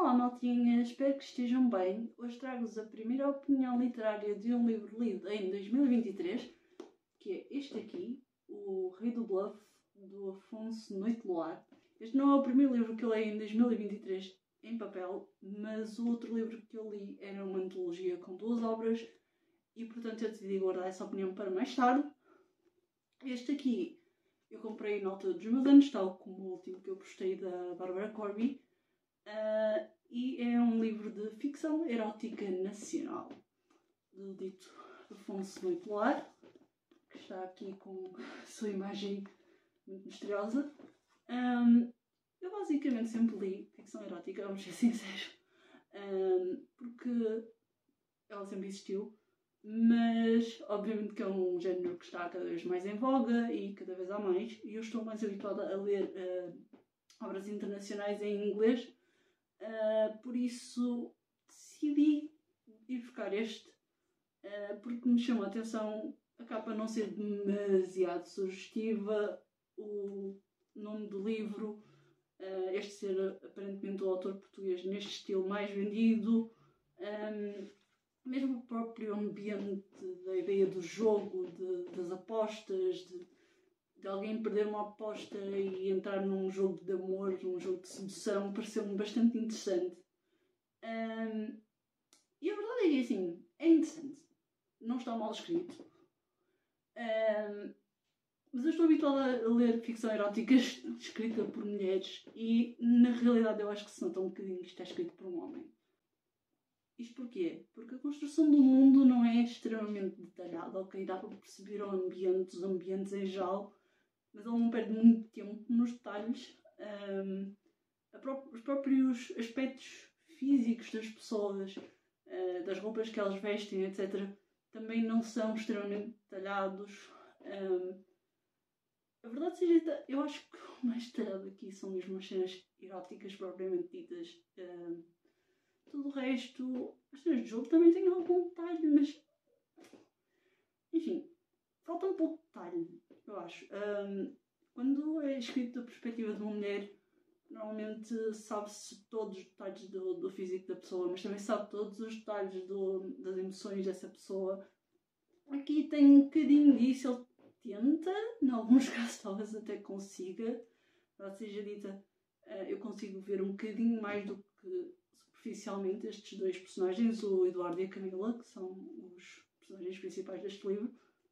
Olá, maltinha, espero que estejam bem. Hoje trago-vos a primeira opinião literária de um livro lido em 2023, que é este aqui, O Rei do Bluff, do Afonso Noite Luar. Este não é o primeiro livro que eu leio em 2023 em papel, mas o outro livro que eu li era uma antologia com 2 obras e, portanto, eu decidi guardar essa opinião para mais tarde. Este aqui eu comprei na altura dos meus anos, tal como o último que eu postei da Bárbara Corby. E é um livro de ficção erótica nacional, do dito Afonso Noite Luar, que está aqui com a sua imagem muito misteriosa. Eu basicamente sempre li ficção erótica, vamos ser sinceros, porque ela sempre existiu, mas obviamente que é um género que está cada vez mais em voga e cada vez há mais, e eu estou mais habituada a ler obras internacionais em inglês. Por isso decidi ir buscar este, porque me chamou a atenção a capa não ser demasiado sugestiva, o nome do livro, este ser aparentemente o autor português neste estilo mais vendido, mesmo o próprio ambiente da ideia do jogo, das apostas, de alguém perder uma aposta e entrar num jogo de amor, num jogo de sedução, pareceu-me bastante interessante. E a verdade é que, assim, é interessante. Não está mal escrito. Mas eu estou habituada a ler ficção erótica escrita por mulheres e, na realidade, eu acho que se nota um bocadinho que está escrito por um homem. Isto porquê? Porque a construção do mundo não é extremamente detalhada, ok? Dá para perceber o ambiente, os ambientes em geral, mas ele não perde muito tempo nos detalhes. Os próprios aspectos físicos das pessoas, das roupas que elas vestem, etc., também não são extremamente detalhados. A verdade seja dita, eu acho que o mais detalhado aqui são mesmo as cenas eróticas propriamente ditas. Tudo o resto, as cenas de jogo também têm algum detalhe, mas enfim, falta um pouco de detalhe, eu acho. Quando é escrito da perspectiva de uma mulher, normalmente sabe-se todos os detalhes do físico da pessoa, mas também sabe todos os detalhes das emoções dessa pessoa. Aqui tem um bocadinho disso, ele tenta, em alguns casos talvez até consiga, ou seja dita, eu consigo ver um bocadinho mais do que superficialmente estes 2 personagens, o Eduardo e a Camila, que são os personagens principais deste livro.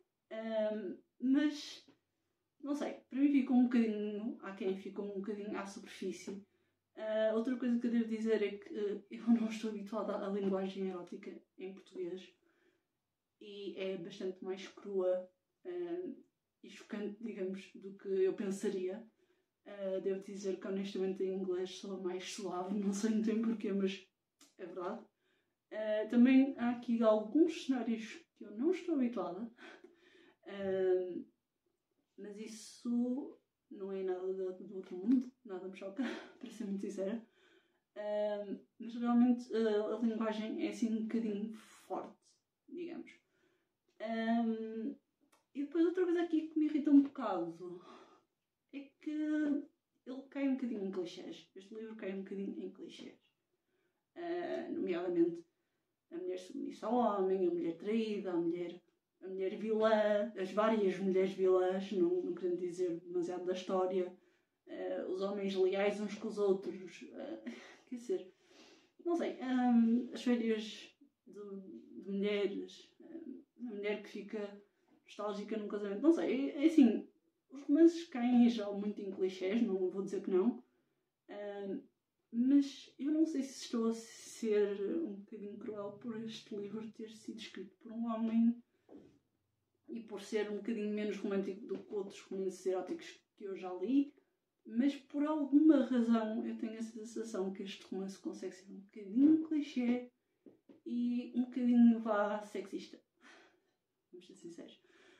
Mas não sei, para mim ficou um bocadinho aquém, ficou um bocadinho à superfície. Outra coisa que eu devo dizer é que eu não estou habituada à linguagem erótica em português e é bastante mais crua e chocante, digamos, do que eu pensaria. Devo dizer que honestamente em inglês sou mais suave, não sei muito bem porquê, mas é verdade. Também há aqui alguns cenários que eu não estou habituada. Mas isso não é nada do outro mundo, nada me choca, para ser muito sincera. Mas realmente a linguagem é assim um bocadinho forte, digamos. E depois outra coisa aqui que me irrita um bocado é que ele cai um bocadinho em clichês. Este livro cai um bocadinho em clichês. Nomeadamente a mulher submissa ao homem, a mulher traída, a mulher vilã, as várias mulheres vilãs, não querendo dizer demasiado da história, os homens leais uns com os outros, quer dizer, não sei, as férias de mulheres, a mulher que fica nostálgica num casamento, não sei, é assim, os romances caem já muito em clichés, não vou dizer que não, mas eu não sei se estou a ser um bocadinho cruel por este livro ter sido escrito por um homem e por ser um bocadinho menos romântico do que outros romances eróticos que eu já li, mas por alguma razão eu tenho a sensação que este romance consegue ser um bocadinho clichê e um bocadinho sexista. Vamos ser sinceros.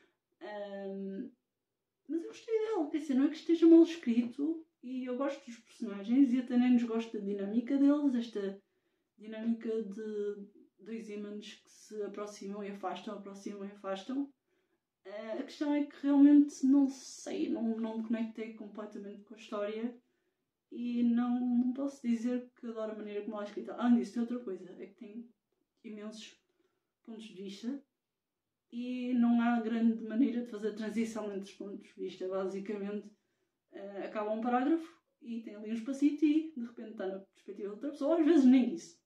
Mas eu gostei dele, quer dizer, não é que esteja mal escrito e eu gosto dos personagens e até nem nos gosto da dinâmica deles, esta dinâmica de 2 ímãs que se aproximam e afastam, aproximam e afastam. A questão é que realmente não sei, não me conectei completamente com a história e não posso dizer que adoro a maneira como ela é escrita. Além disso, tem outra coisa, é que tem imensos pontos de vista e não há grande maneira de fazer a transição entre os pontos de vista. Basicamente, acaba um parágrafo e tem ali um espacito e de repente está na perspectiva de outra pessoa, às vezes nem isso.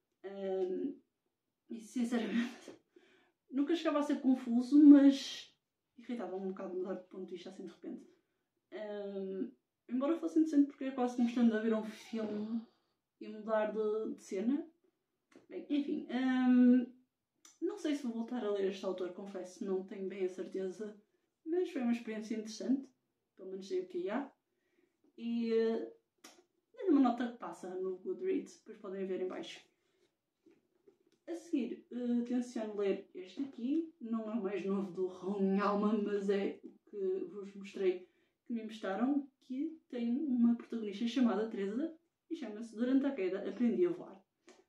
E sinceramente, nunca chegava a ser confuso, mas irritava um bocado mudar de ponto de vista assim de repente. Embora fosse interessante porque é quase como estando a ver um filme e mudar de cena. Bem, enfim. Não sei se vou voltar a ler este autor, confesso, não tenho bem a certeza. Mas foi uma experiência interessante. Pelo menos sei o que há. E é uma nota que passa no Goodreads, depois podem ver em baixo. A seguir, tenciono ler este aqui. Não é o mais novo do Raul Minhalma, mas é o que vos mostrei que me emprestaram, que tem uma protagonista chamada Teresa e chama-se Durante a Queda Aprendi a Voar.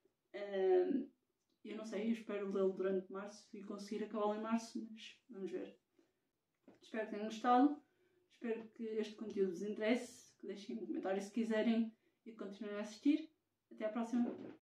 Eu não sei, eu espero lê-lo durante março e conseguir acabá-lo em março, mas vamos ver. Espero que tenham gostado, espero que este conteúdo vos interesse, que deixem um comentário se quiserem e continuem a assistir. Até à próxima!